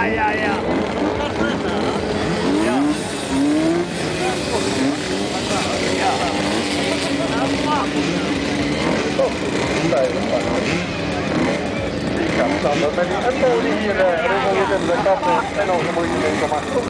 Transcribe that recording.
ja. Men en boel hier, er is nog een de kant en dan moet je